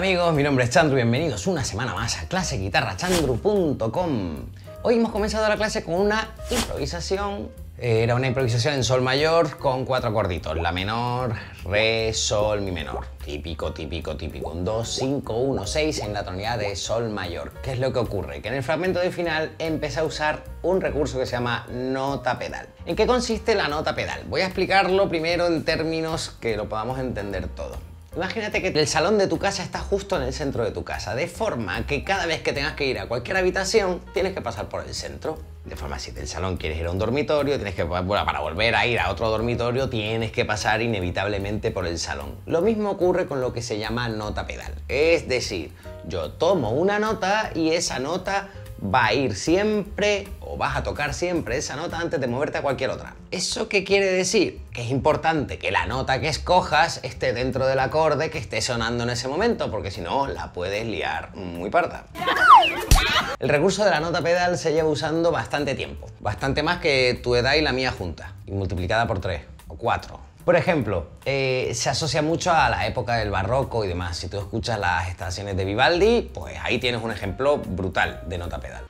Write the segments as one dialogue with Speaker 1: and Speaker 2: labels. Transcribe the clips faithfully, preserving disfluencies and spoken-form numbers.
Speaker 1: amigos, mi nombre es Chandru y bienvenidos una semana más a clase guitarra chandru punto com. Hoy hemos comenzado la clase con una improvisación. Era una improvisación en sol mayor con cuatro acorditos: la menor, re, sol, mi menor. Típico, típico, típico. Un dos, cinco, uno, seis en la tonalidad de sol mayor. ¿Qué es lo que ocurre? Que en el fragmento de final empecé a usar un recurso que se llama nota pedal. ¿En qué consiste la nota pedal? Voy a explicarlo primero en términos que lo podamos entender todo. Imagínate que el salón de tu casa está justo en el centro de tu casa, de forma que cada vez que tengas que ir a cualquier habitación tienes que pasar por el centro. De forma, si del salón quieres ir a un dormitorio, tienes que, bueno, para volver a ir a otro dormitorio tienes que pasar inevitablemente por el salón. Lo mismo ocurre con lo que se llama nota pedal. Es decir, yo tomo una nota y esa nota va a ir siempre, o vas a tocar siempre esa nota antes de moverte a cualquier otra. ¿Eso qué quiere decir? Que es importante que la nota que escojas esté dentro del acorde que esté sonando en ese momento, porque si no, la puedes liar muy parda. El recurso de la nota pedal se lleva usando bastante tiempo. Bastante más que tu edad y la mía juntas, y multiplicada por tres o cuatro. Por ejemplo, eh, se asocia mucho a la época del barroco y demás. Si tú escuchas las estaciones de Vivaldi, pues ahí tienes un ejemplo brutal de nota pedal.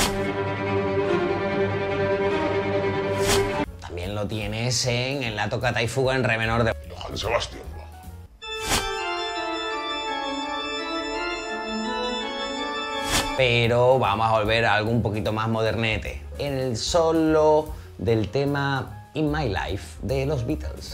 Speaker 1: También lo tienes en, en la tocata y fuga en re menor de
Speaker 2: Johann Sebastian.
Speaker 1: Pero vamos a volver a algo un poquito más modernete. En el solo del tema In My Life de los Beatles.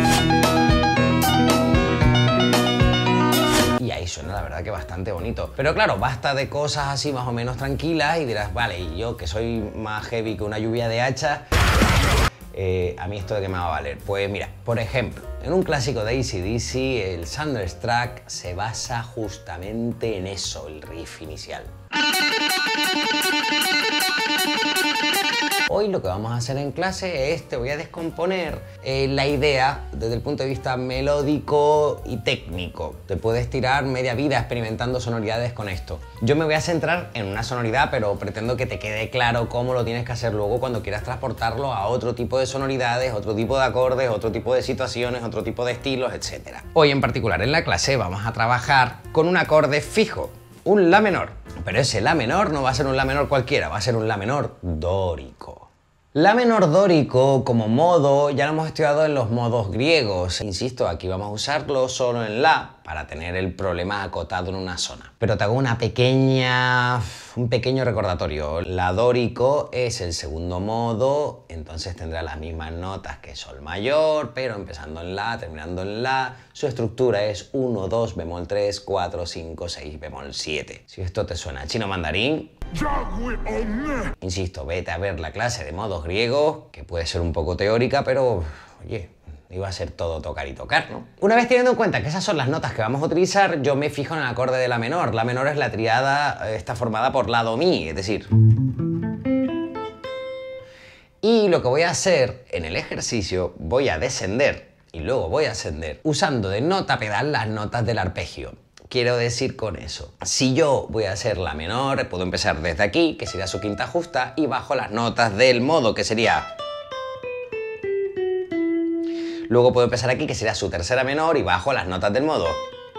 Speaker 1: Y ahí suena la verdad que bastante bonito. Pero claro, basta de cosas así más o menos tranquilas y dirás, vale, y yo que soy más heavy que una lluvia de hachas, eh, ¿a mí esto de qué me va a valer? Pues mira, por ejemplo, en un clásico de A C D C, el Thunderstruck se basa justamente en eso, el riff inicial. Hoy lo que vamos a hacer en clase es, te voy a descomponer eh, la idea desde el punto de vista melódico y técnico. Te puedes tirar media vida experimentando sonoridades con esto. Yo me voy a centrar en una sonoridad, pero pretendo que te quede claro cómo lo tienes que hacer luego cuando quieras transportarlo a otro tipo de sonoridades, otro tipo de acordes, otro tipo de situaciones, otro tipo de estilos, etcétera. Hoy en particular en la clase vamos a trabajar con un acorde fijo, un la menor. Pero ese la menor no va a ser un la menor cualquiera, va a ser un la menor dórico. La menor dórico como modo ya lo hemos estudiado en los modos griegos. Insisto, aquí vamos a usarlo solo en la para tener el problema acotado en una zona. Pero te hago una pequeña, un pequeño recordatorio. La dórico es el segundo modo, entonces tendrá las mismas notas que sol mayor, pero empezando en la, terminando en la. Su estructura es uno, dos, bemol tres, cuatro, cinco, seis, bemol siete. Si esto te suena a chino mandarín, insisto, vete a ver la clase de modos griegos, que puede ser un poco teórica, pero oye, iba a ser todo tocar y tocar, ¿no? Una vez teniendo en cuenta que esas son las notas que vamos a utilizar, yo me fijo en el acorde de la menor. La menor es la triada, está formada por la, do, mi, es decir. Y lo que voy a hacer en el ejercicio, voy a descender y luego voy a ascender usando de nota pedal las notas del arpegio. Quiero decir con eso, si yo voy a hacer la menor, puedo empezar desde aquí, que sería su quinta justa, y bajo las notas del modo, que sería... Luego puedo empezar aquí, que sería su tercera menor, y bajo las notas del modo.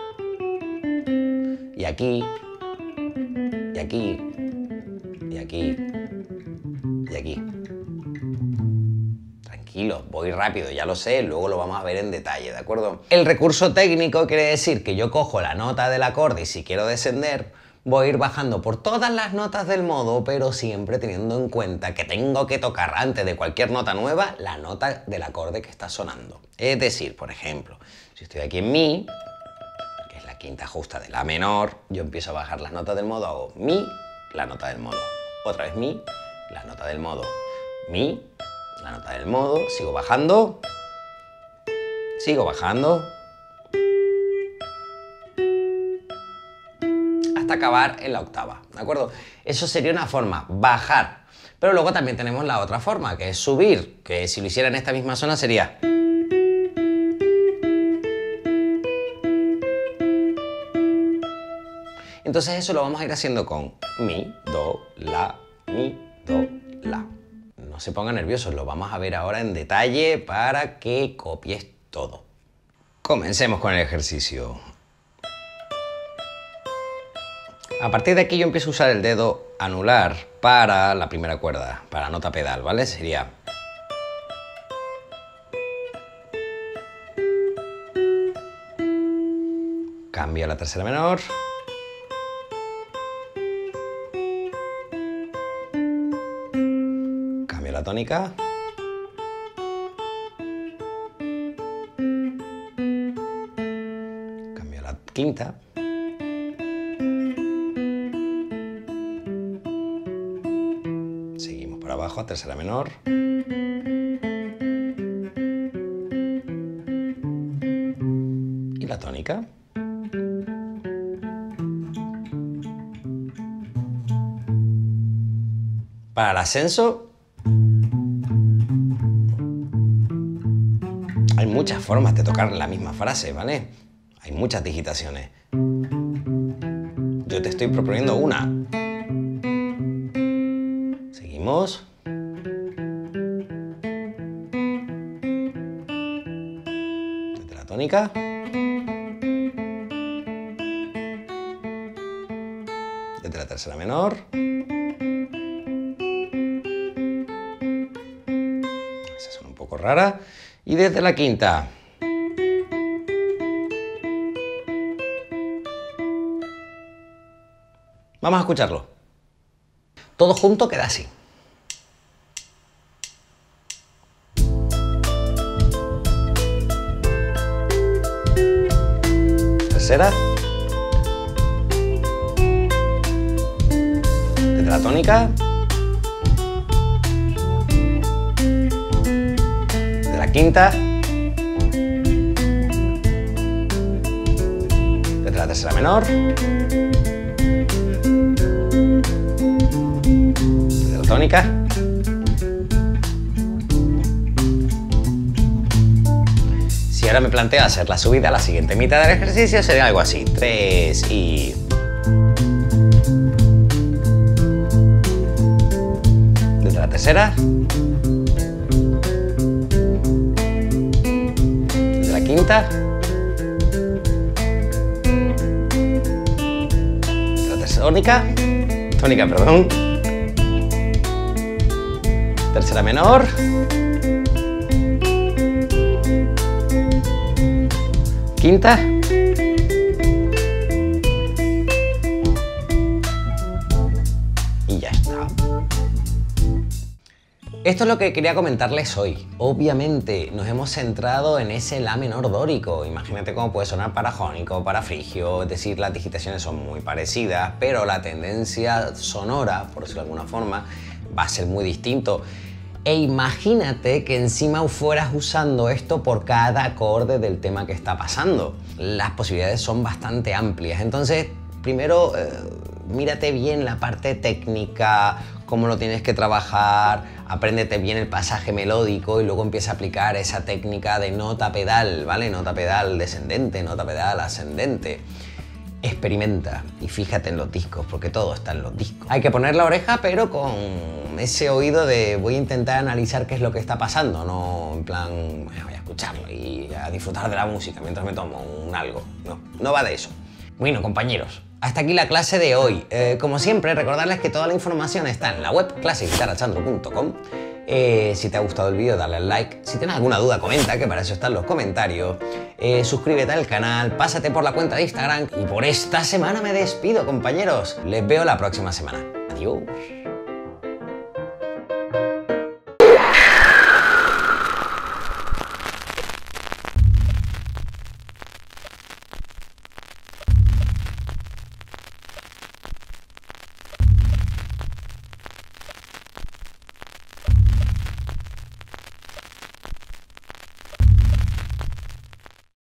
Speaker 1: Y aquí, y aquí, y aquí, y aquí. Tranquilo, voy rápido, ya lo sé, luego lo vamos a ver en detalle, ¿de acuerdo? El recurso técnico quiere decir que yo cojo la nota del acorde y si quiero descender, voy a ir bajando por todas las notas del modo, pero siempre teniendo en cuenta que tengo que tocar antes de cualquier nota nueva la nota del acorde que está sonando. Es decir, por ejemplo, si estoy aquí en mi, que es la quinta justa de la menor, yo empiezo a bajar las notas del modo, hago mi, la nota del modo, otra vez mi, la nota del modo, mi, la nota del modo, sigo bajando, sigo bajando, hasta acabar en la octava, ¿de acuerdo? Eso sería una forma, bajar. Pero luego también tenemos la otra forma, que es subir, que si lo hiciera en esta misma zona sería... Entonces eso lo vamos a ir haciendo con mi, do, la, mi, do, la. No se pongan nerviosos, lo vamos a ver ahora en detalle para que copies todo. Comencemos con el ejercicio. A partir de aquí yo empiezo a usar el dedo anular para la primera cuerda, para la nota pedal, ¿vale? Sería... Cambio a la tercera menor. Cambio a la tónica. Cambio a la quinta. Seguimos para abajo a tercera menor. Y la tónica. Para el ascenso hay muchas formas de tocar la misma frase, ¿vale? Hay muchas digitaciones. Yo te estoy proponiendo una. Seguimos. Desde la tónica. Desde la tercera menor. Esa suena un poco rara. Y desde la quinta. Vamos a escucharlo. Todo junto queda así. Tercera. Desde la tónica. Desde la quinta. Desde la tercera menor. Desde la tónica. Si ahora me planteo hacer la subida a la siguiente mitad del ejercicio, sería algo así. Tres y... Desde la tercera. Desde la quinta. Desde la tercera tónica. Tónica, perdón. Tercera menor. Quinta. Y ya está. Esto es lo que quería comentarles hoy. Obviamente nos hemos centrado en ese La menor dórico. Imagínate cómo puede sonar para jónico, para frigio, es decir, las digitaciones son muy parecidas, pero la tendencia sonora, por decirlo de alguna forma, va a ser muy distinto. E imagínate que encima fueras usando esto por cada acorde del tema que está pasando. Las posibilidades son bastante amplias. Entonces, primero, eh, mírate bien la parte técnica, cómo lo tienes que trabajar, apréndete bien el pasaje melódico y luego empieza a aplicar esa técnica de nota pedal, ¿vale? Nota pedal descendente, nota pedal ascendente. Experimenta y fíjate en los discos, porque todo está en los discos. Hay que poner la oreja, pero con ese oído de voy a intentar analizar qué es lo que está pasando, no en plan voy a escucharlo y a disfrutar de la música mientras me tomo un algo. No, no va de eso. Bueno, compañeros, hasta aquí la clase de hoy. Eh, como siempre, recordarles que toda la información está en la web clase guitarra chandro punto com. Eh, si te ha gustado el vídeo, dale al like. Si tienes alguna duda, comenta, que para eso están los comentarios. Eh, suscríbete al canal, pásate por la cuenta de Instagram. Y por esta semana me despido, compañeros. Les veo la próxima semana. Adiós.